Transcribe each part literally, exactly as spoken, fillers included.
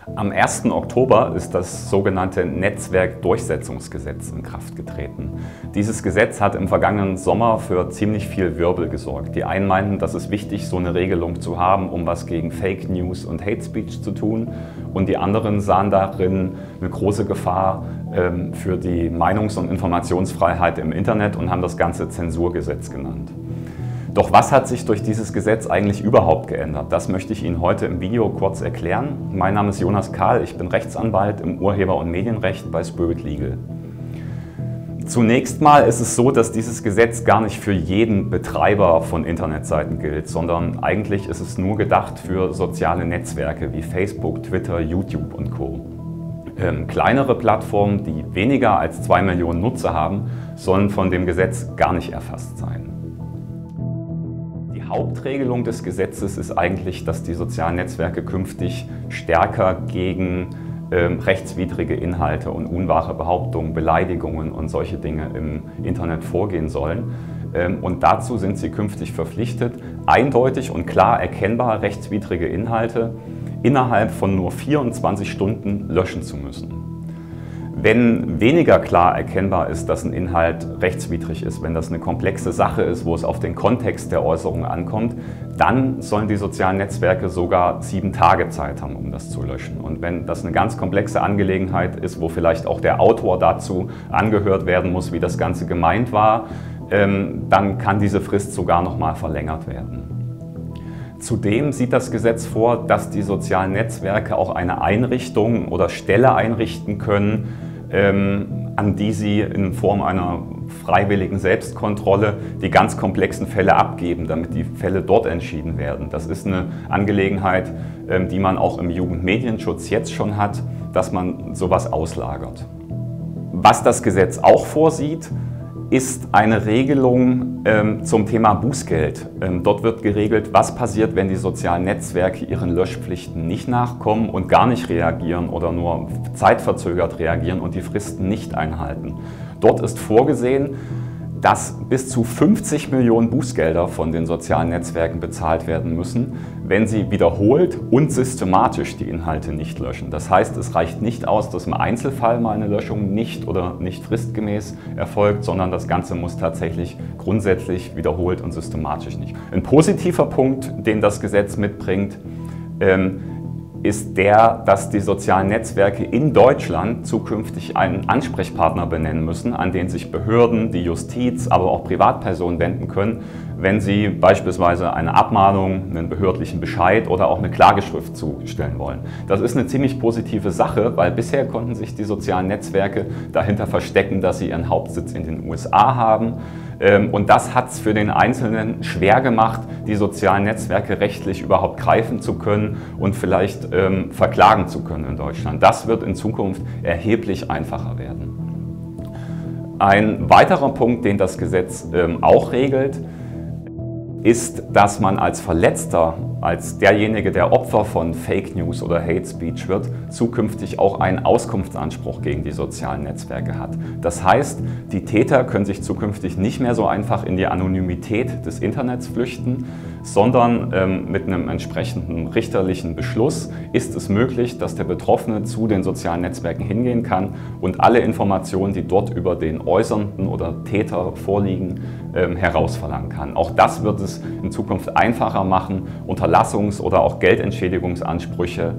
Am ersten Oktober ist das sogenannte Netzwerkdurchsetzungsgesetz in Kraft getreten. Dieses Gesetz hat im vergangenen Sommer für ziemlich viel Wirbel gesorgt. Die einen meinten, dass es wichtig ist, so eine Regelung zu haben, um was gegen Fake News und Hate Speech zu tun. Und die anderen sahen darin eine große Gefahr ähm, für die Meinungs- und Informationsfreiheit im Internet und haben das Ganze Zensurgesetz genannt. Doch was hat sich durch dieses Gesetz eigentlich überhaupt geändert? Das möchte ich Ihnen heute im Video kurz erklären. Mein Name ist Jonas Kahl, ich bin Rechtsanwalt im Urheber- und Medienrecht bei Spirit Legal. Zunächst mal ist es so, dass dieses Gesetz gar nicht für jeden Betreiber von Internetseiten gilt, sondern eigentlich ist es nur gedacht für soziale Netzwerke wie Facebook, Twitter, YouTube und Co. Ähm, kleinere Plattformen, die weniger als zwei Millionen Nutzer haben, sollen von dem Gesetz gar nicht erfasst sein. Die Hauptregelung des Gesetzes ist eigentlich, dass die sozialen Netzwerke künftig stärker gegen ähm, rechtswidrige Inhalte und unwahre Behauptungen, Beleidigungen und solche Dinge im Internet vorgehen sollen. Ähm, und dazu sind sie künftig verpflichtet, eindeutig und klar erkennbare rechtswidrige Inhalte innerhalb von nur vierundzwanzig Stunden löschen zu müssen. Wenn weniger klar erkennbar ist, dass ein Inhalt rechtswidrig ist, wenn das eine komplexe Sache ist, wo es auf den Kontext der Äußerung ankommt, dann sollen die sozialen Netzwerke sogar sieben Tage Zeit haben, um das zu löschen. Und wenn das eine ganz komplexe Angelegenheit ist, wo vielleicht auch der Autor dazu angehört werden muss, wie das Ganze gemeint war, dann kann diese Frist sogar noch mal verlängert werden. Zudem sieht das Gesetz vor, dass die sozialen Netzwerke auch eine Einrichtung oder Stelle einrichten können, ähm, an die sie in Form einer freiwilligen Selbstkontrolle die ganz komplexen Fälle abgeben, damit die Fälle dort entschieden werden. Das ist eine Angelegenheit, ähm, die man auch im Jugendmedienschutz jetzt schon hat, dass man sowas auslagert. Was das Gesetz auch vorsieht, ist eine Regelung ähm, zum Thema Bußgeld. Ähm, dort wird geregelt, was passiert, wenn die sozialen Netzwerke ihren Löschpflichten nicht nachkommen und gar nicht reagieren oder nur zeitverzögert reagieren und die Fristen nicht einhalten. Dort ist vorgesehen, dass bis zu fünfzig Millionen Bußgelder von den sozialen Netzwerken bezahlt werden müssen, wenn sie wiederholt und systematisch die Inhalte nicht löschen. Das heißt, es reicht nicht aus, dass im Einzelfall mal eine Löschung nicht oder nicht fristgemäß erfolgt, sondern das Ganze muss tatsächlich grundsätzlich wiederholt und systematisch nicht. Ein positiver Punkt, den das Gesetz mitbringt, ähm, ist der, dass die sozialen Netzwerke in Deutschland zukünftig einen Ansprechpartner benennen müssen, an den sich Behörden, die Justiz, aber auch Privatpersonen wenden können, wenn sie beispielsweise eine Abmahnung, einen behördlichen Bescheid oder auch eine Klageschrift zustellen wollen. Das ist eine ziemlich positive Sache, weil bisher konnten sich die sozialen Netzwerke dahinter verstecken, dass sie ihren Hauptsitz in den U S A haben. Und das hat es für den Einzelnen schwer gemacht, die sozialen Netzwerke rechtlich überhaupt greifen zu können und vielleicht ähm, verklagen zu können in Deutschland. Das wird in Zukunft erheblich einfacher werden. Ein weiterer Punkt, den das Gesetz ähm, auch regelt, ist, dass man als Verletzter, als derjenige, der Opfer von Fake News oder Hate Speech wird, zukünftig auch einen Auskunftsanspruch gegen die sozialen Netzwerke hat. Das heißt, die Täter können sich zukünftig nicht mehr so einfach in die Anonymität des Internets flüchten, sondern ähm, mit einem entsprechenden richterlichen Beschluss ist es möglich, dass der Betroffene zu den sozialen Netzwerken hingehen kann und alle Informationen, die dort über den Äußernden oder Täter vorliegen, ähm, herausverlangen kann. Auch das wird es in Zukunft einfacher machen, Unterlassungs- oder auch Geldentschädigungsansprüche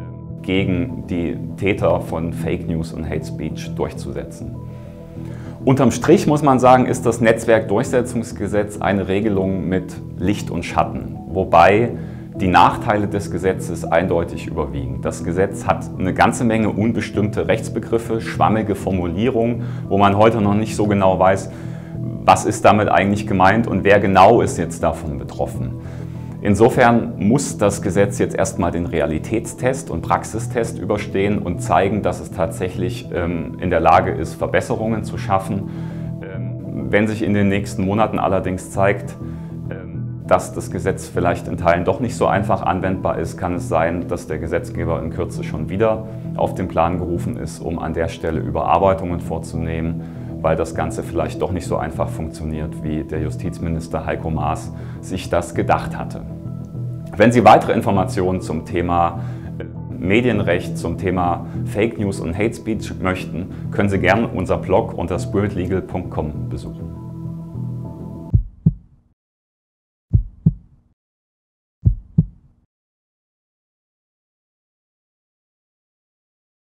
gegen die Täter von Fake News und Hate Speech durchzusetzen. Unterm Strich muss man sagen, ist das Netzwerkdurchsetzungsgesetz eine Regelung mit Licht und Schatten, wobei die Nachteile des Gesetzes eindeutig überwiegen. Das Gesetz hat eine ganze Menge unbestimmte Rechtsbegriffe, schwammige Formulierungen, wo man heute noch nicht so genau weiß, was ist damit eigentlich gemeint und wer genau ist jetzt davon betroffen. Insofern muss das Gesetz jetzt erstmal den Realitätstest und Praxistest überstehen und zeigen, dass es tatsächlich ähm, in der Lage ist, Verbesserungen zu schaffen. Ähm, wenn sich in den nächsten Monaten allerdings zeigt, ähm, dass das Gesetz vielleicht in Teilen doch nicht so einfach anwendbar ist, kann es sein, dass der Gesetzgeber in Kürze schon wieder auf den Plan gerufen ist, um an der Stelle Überarbeitungen vorzunehmen, weil das Ganze vielleicht doch nicht so einfach funktioniert, wie der Justizminister Heiko Maas sich das gedacht hatte. Wenn Sie weitere Informationen zum Thema Medienrecht zum Thema Fake News und Hate Speech möchten, können Sie gerne unser Blog unter spirit legal punkt com besuchen.